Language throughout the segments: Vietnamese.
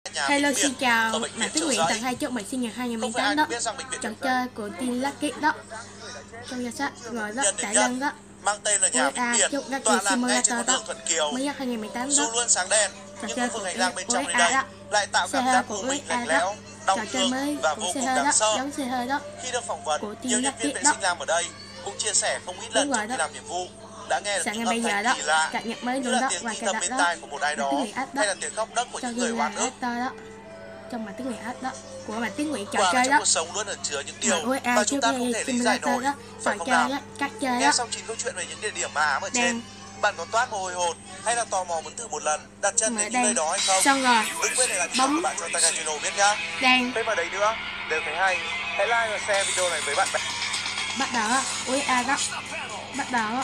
Hello xin chào, Mạng Tuyết Nguyễn tặng 2 chúc mừng sinh nhật 2018 đó. Trò chơi của Team Lucky đó. Trong danh sách rồi đó, Đại Lân đó. OA chúc Lucky Simulator đó. Mới nhất 2018 đó. Trò chơi của OA đó. Xe hơi của OA đó. Trò chơi mới của xe hơi đó, giống xe hơi đó. Của Team Lucky đó. Đúng rồi đó. Sáng ngày bây giờ đó, cập nhật mới luôn đó và cài đặt đó. Mạng Tuyết Nguyễn app đó. Cho ghi là actor đó. Trong Mạng Tuyết Nguyễn app đó của Mạng Tuyết Nguyễn trò chơi đó. Mạng OA trước đây Simulator đó, trò chơi đó, cách chơi đó. Xong 9 câu chuyện về những địa điểm mà ám ở trên. Bạn có toát mồ hôi hột hay là tò mò muốn thử một lần đặt chân đến những nơi đó hay không? Xong rồi. Đừng quên để lại bấm bạn cho Takachino biết nhá. Đang. Thêm vào đấy nữa, nếu thấy hay, hãy like và share video này với bạn bè. Bắt đầu á, OA đó. Bắt đầu á.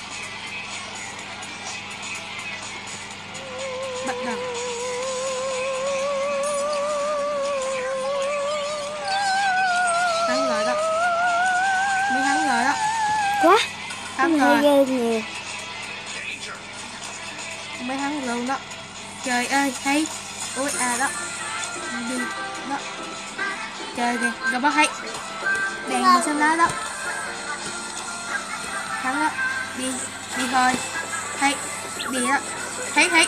Bắt đầu. Thắng rồi đó. Mới thắng rồi đó. Quá. Thắng rồi. Ghê nhiều. Mới thắng luôn đó. Trời ơi, thấy OA đó. Đi đó. Trời kìa, rồi bắt hay. Đèn màu xanh lá đó. Thắng đó. Đi, đi thôi. Thấy, đi đó. Thấy.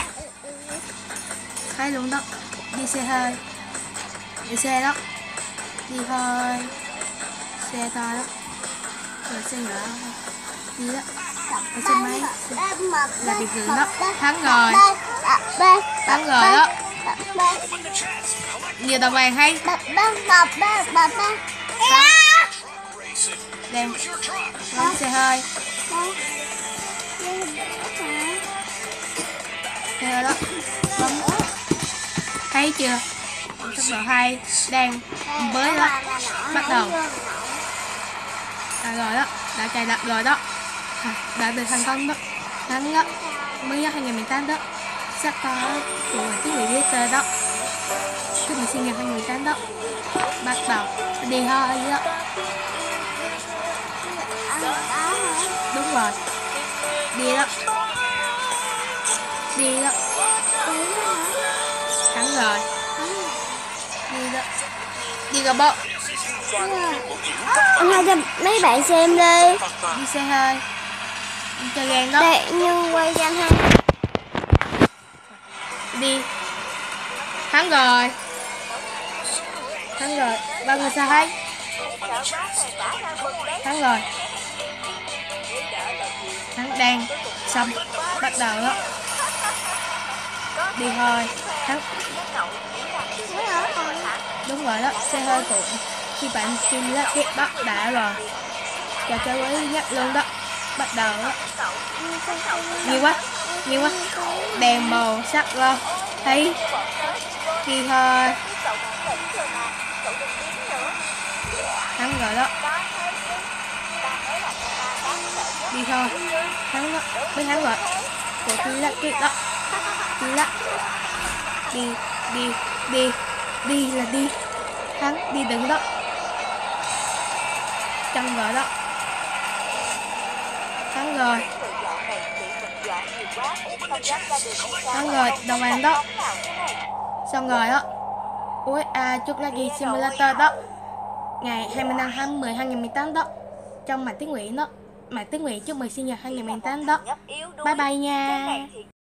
Thấy luôn đó. Đi xe hơi. Đi xe đó. Đi thôi. Xe to đó. Rồi xe nhỏ. Đi đó. Ở xe máy. Là bị gửi đó. Thắng rồi. Thắng rồi đó. Nhiều tờ vàng hay. Đem. Bấm xe hơi. Xe hơi đó. Bấm. Thấy chưa? Tốc độ 2 đang với đó. Bắt đầu. Rồi đó, đã cài đặt rồi đó. Đã được thành công đó. Thắng đó. Mới nhất 2018 đó. Sắp có của Tuyết Nguyễn Viết đó. Chúc mừng sinh nhật 2018 đó. Bắt đầu đi thôi đó. Đúng rồi. Đi đó. Đi đó. Thắng rồi. Đi đó. Đi gà bộ. Anh hai cho mấy bạn xem đi. Đi xe hơi. Đi chơi game đó. Đây, nhưng quay cho anh hai. Đi. Thắng rồi. Thắng rồi. Bao người sao hay? Thắng rồi. Thắng đang. Xong. Bắt đầu đó. Đi thôi. Thắng. Đúng rồi đó. Xe hơi của khi bạn kim lá kết bắt đã rồi. Trò chơi mới nhất luôn đó. Bắt đầu đó. Nhiều quá. Nhiều quá. Đèn màu sắc lo. Thấy. Đi thôi. Thắng rồi đó. Đi thôi. Thắng đó. Mới thắng rồi. Của kim lá kết đó. Kim lá. Đi. Đi là đi. Thắng. Đi đứng đó. Chân rồi đó. Thắng rồi. Thắng rồi. Đầu vàng đó. Xong rồi đó. OA chúc Lucky Simulator đó. Ngày 25 tháng 10 2018 đó. Trong Mạng Tuyết Nguyễn đó. Mạng Tuyết Nguyễn chúc mừng sinh nhật 2018 đó. Bye bye nha.